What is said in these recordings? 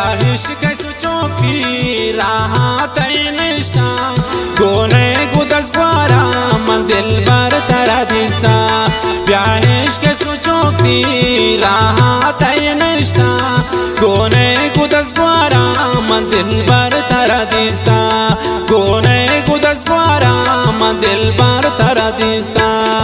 इश्क सुचोकी राहत निष्ठा गोने गुदस ग्वारा मन दिल बर तरा दिस्ता इश्क सुचोकी राहत निष्ठा गोने गुदस ग्वारा मन दिल बर तरा दिस्ता गोने गुदस ग्वारा मन दिल बर तरा दिस्ता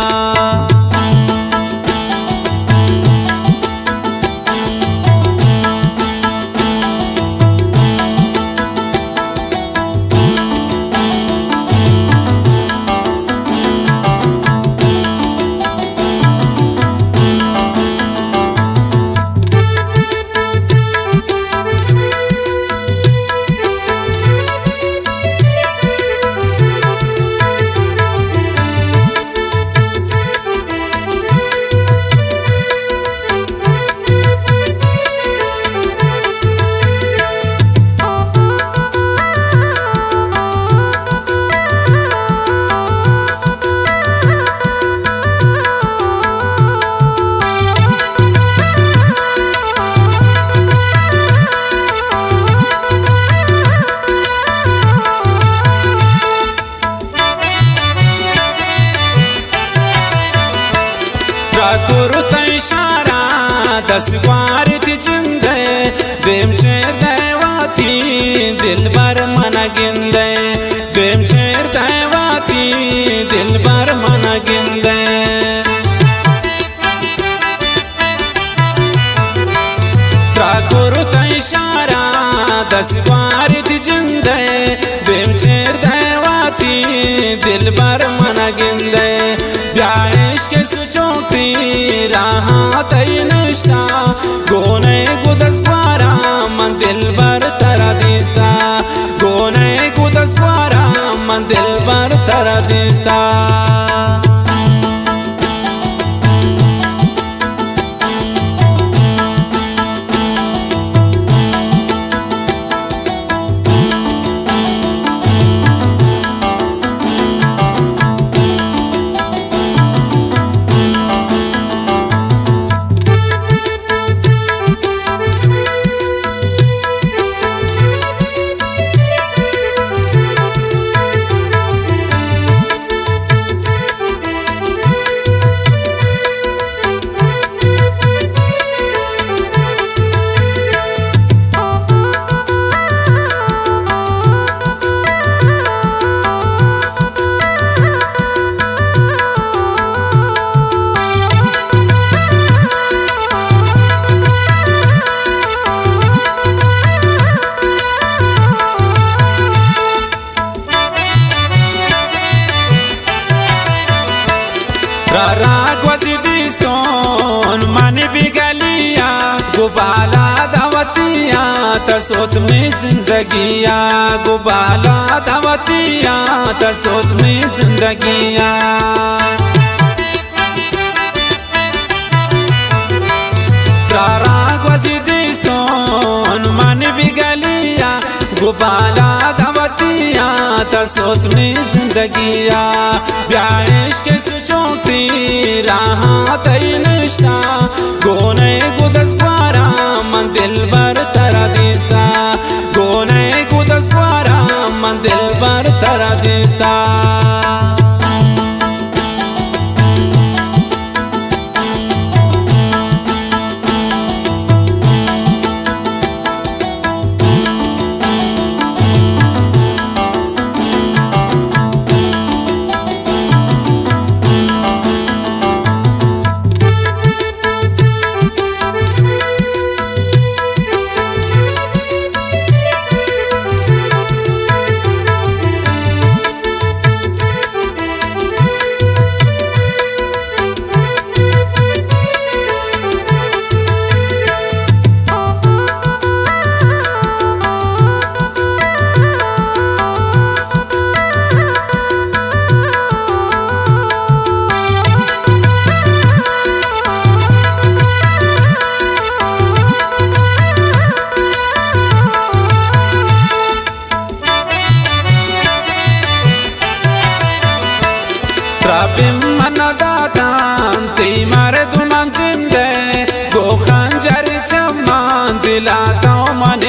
इशारा दस बार जिंदे देम शेर दैवाती दिल भर मन गिंदे देम शेर दैवाती दिल भर मन गिंदे ठाकुर इशारा दस बार जिंदे देम शेर दैवाती दिल भर मन गिंदे इश्क सुचोकी राहत निष्ठा गोने गुदस ग्वारा मन दिल बर तरा दिस्ता गोने गुदस ग्वारा मन दिल बर तरा दिस्ता मन बिगलिया गुबाला दावतिया तसोत में जिंदगिया गुबाला दावतिया तसोत में जिंदगिया मन बिगलिया गुबाला दावतिया तसोत में जिंदगिया इश्क सुचोकी राहत निष्ठा गोने गुदस ग्वारा मन दिल बर तरा दिस्ता गोने गुदस ग्वारा मन दिल बर तरा दिस्ता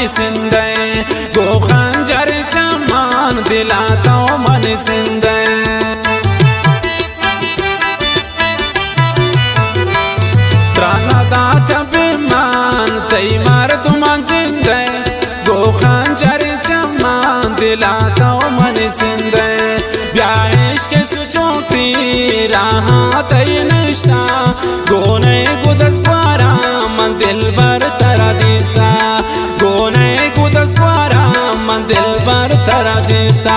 मन सिंधे गो खंजर चमान दिलाता मन सिंधे त्राना दात बिमान तई मार तुमान जिंदे गो खंजर चमान दिलाता मन सिंधे ब्याहिश के सुचोती राह तई निष्ठा गोने गुदस बारा मन दिल बर तरा दिस्ता गोने गुदस बारा मन दिल बर तरा दिस्ता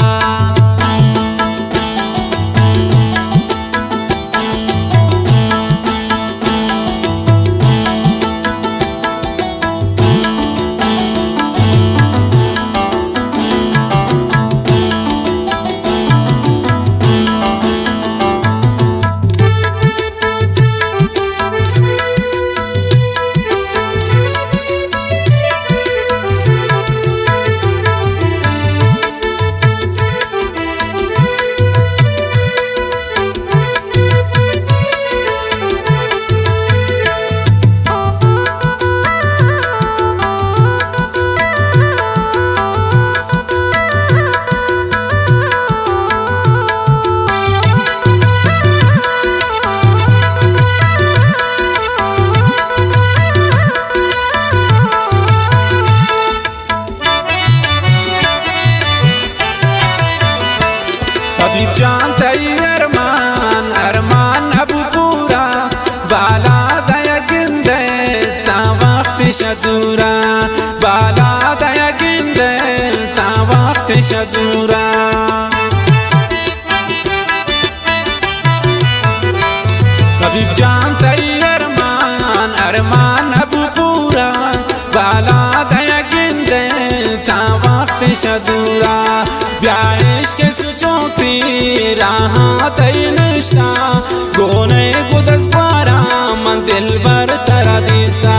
जानते अरमान अरमान अबू पूरा बाला दया गिंदे ता वक्त शदूरा बाला दया गिंदे ता वक्त शदूरा हबीब जानते अरमान अरमान अबू पूरा बाला दया गिंदे ता वक्त शदूरा ब्याहिश के सुचोती राह तई निष्ठा गोने गुदस बारा मन दिल बर तरा दिस्ता